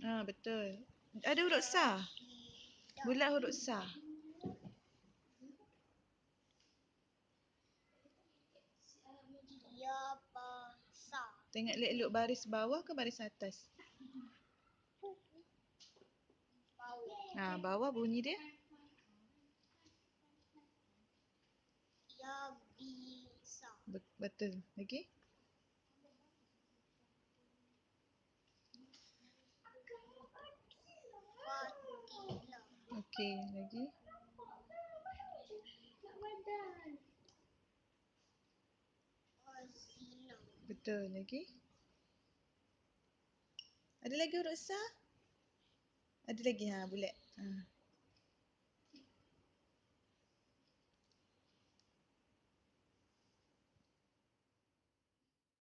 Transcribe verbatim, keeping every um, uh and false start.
Ha, betul. Ada huruf sa. Bulat huruf sa. Yabasa. Tengok elok baris bawah ke baris atas? Bawah. Ha, bawah bunyi dia. Yabisa. Be- betul. Lagi? Fatila. Okey, lagi. Hazina. Betul. Lagi? Ada lagi huruf sa? Ada lagi, ha, bulat. Ha.